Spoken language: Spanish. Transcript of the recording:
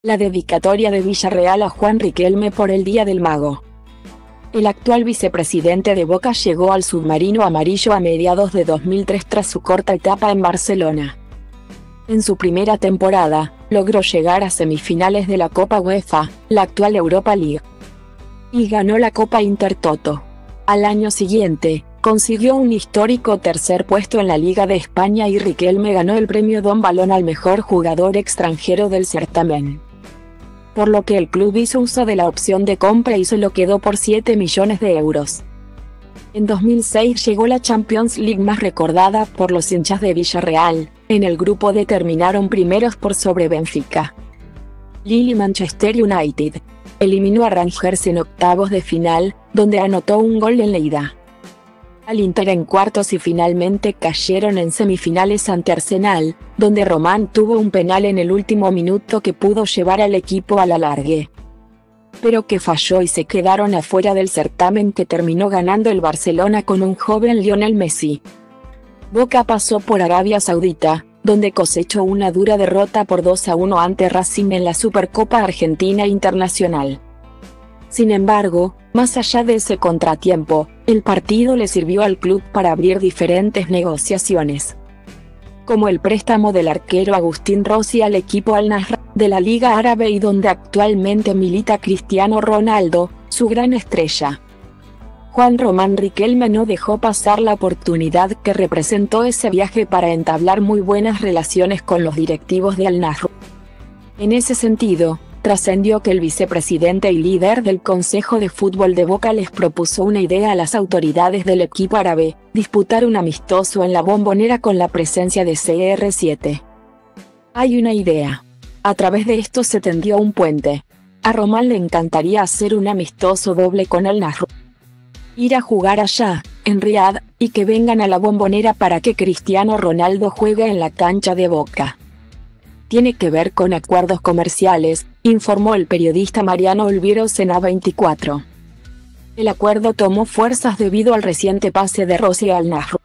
La dedicatoria de Villarreal a Juan Riquelme por el Día del Mago. El actual vicepresidente de Boca llegó al submarino amarillo a mediados de 2003 tras su corta etapa en Barcelona. En su primera temporada, logró llegar a semifinales de la Copa UEFA, la actual Europa League, y ganó la Copa Intertoto. Al año siguiente, consiguió un histórico tercer puesto en la Liga de España y Riquelme ganó el premio Don Balón al mejor jugador extranjero del certamen, por lo que el club hizo uso de la opción de compra y se lo quedó por 7 millones de euros. En 2006 llegó la Champions League más recordada por los hinchas de Villarreal. En el grupo D terminaron primeros por sobre Benfica, Lille y Manchester United. Eliminó a Rangers en octavos de final, donde anotó un gol en la ida, al Inter en cuartos y finalmente cayeron en semifinales ante Arsenal, donde Román tuvo un penal en el último minuto que pudo llevar al equipo al alargue, pero que falló y se quedaron afuera del certamen que terminó ganando el Barcelona con un joven Lionel Messi. Boca pasó por Arabia Saudita, donde cosechó una dura derrota por 2-1 ante Racing en la Supercopa Argentina Internacional. Sin embargo, más allá de ese contratiempo, el partido le sirvió al club para abrir diferentes negociaciones, como el préstamo del arquero Agustín Rossi al equipo Al-Nassr de la Liga Árabe y donde actualmente milita Cristiano Ronaldo, su gran estrella. Juan Román Riquelme no dejó pasar la oportunidad que representó ese viaje para entablar muy buenas relaciones con los directivos de Al-Nassr. En ese sentido, trascendió que el vicepresidente y líder del Consejo de Fútbol de Boca les propuso una idea a las autoridades del equipo árabe: disputar un amistoso en la Bombonera con la presencia de CR7. Hay una idea. A través de esto se tendió un puente. A Román le encantaría hacer un amistoso doble con Al-Nassr, ir a jugar allá, en Riad, y que vengan a la Bombonera para que Cristiano Ronaldo juegue en la cancha de Boca. Tiene que ver con acuerdos comerciales, informó el periodista Mariano Olviros en A24. El acuerdo tomó fuerzas debido al reciente pase de Rossi al Al-Nassr,